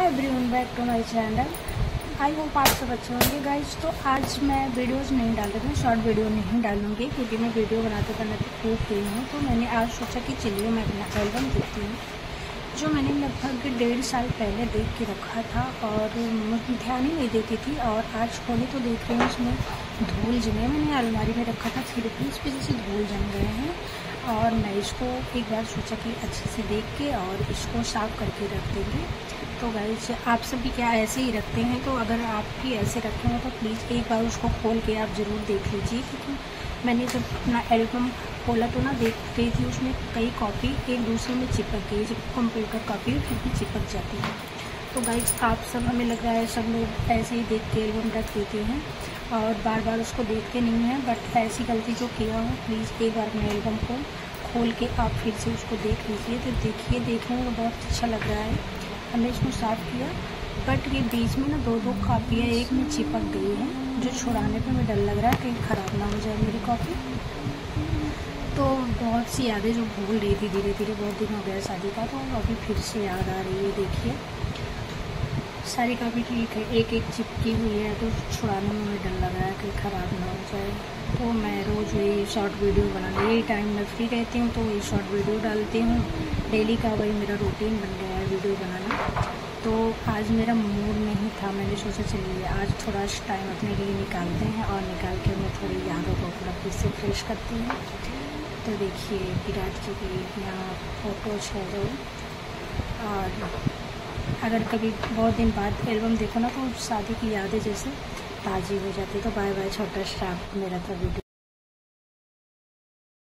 Everyone, back to my channel. I hope आप सब अच्छे होंगे गाइज। तो आज मैं वीडियोस नहीं डाल रही हूँ, शॉर्ट वीडियो नहीं डालूंगी क्योंकि मैं वीडियो बनाते बनाते खूब गई हूँ। तो मैंने आज सोचा कि चलिए मैं अपना एल्बम देखती हूँ, जो मैंने लगभग 1.5 साल पहले देख के रखा था और ध्यान ही नहीं देती थी। और आज खोली तो देख रही हूँ उसमें धूल जमे। मैंने अलमारी में रखा था, फिर भी इस वजह से धूल जम गए हैं। और मैं इसको एक बार सोचा कि अच्छे से देख के और इसको साफ़ करके रख देंगे। तो गाइस, आप सब भी क्या ऐसे ही रखते हैं? तो अगर आप भी ऐसे रखे हो तो प्लीज़ एक बार उसको खोल के आप ज़रूर देख लीजिए, क्योंकि मैंने जब अपना एल्बम खोला तो ना देख रही थी उसमें कई कॉपी एक दूसरे में चिपक गई, जब कंप्यूटर कॉपी फिर भी चिपक जाती है। तो गाइस, आप सब, हमें लग रहा है सब लोग ऐसे ही देख के एल्बम रख देते हैं और बार बार उसको देखते नहीं हैं। बट ऐसी गलती जो किया हो, प्लीज़ एक बार अपने एल्बम को खोल के आप फिर से उसको देख लीजिए। तो देखिए, देखने में बहुत अच्छा लग रहा है। हमने इसको साफ़ किया, बट ये बीच में ना दो कॉपियाँ एक में चिपक गई हैं, जो छुड़ाने पे मुझे डर लग रहा है कहीं ख़राब ना हो जाए मेरी कॉपी। तो बहुत सी यादें जो भूल रही थी धीरे धीरे, बहुत दिन हो गया शादी का, तो अभी फिर से याद आ रही है। देखिए, सारी कॉपी ठीक है, एक एक चिपकी हुई है, तो छुड़ाने में मुझे डर लग रहा है कहीं ख़राब ना हो जाए। तो मैं रोज़ वही शॉर्ट वीडियो बनाने, यही टाइम मैं फ्री रहती हूँ तो वही शॉर्ट वीडियो डालती हूँ। डेली का वही मेरा रूटीन बन गया है वीडियो बनाना। तो आज मेरा मूड नहीं था, मैंने सोचा चलिए आज थोड़ा टाइम अपने लिए निकालते हैं और निकाल के मैं थोड़ी यादों को अपना फिर से फ्रेश करती हूँ। तो देखिए, विराट जी की यहाँ फ़ोटोज है जो, और अगर कभी बहुत दिन बाद एल्बम देखो ना तो शादी की यादें जैसे ताज़ी हो जाती है। तो बाय बाय, छोटा स्टार्ट मेरा था वीडियो।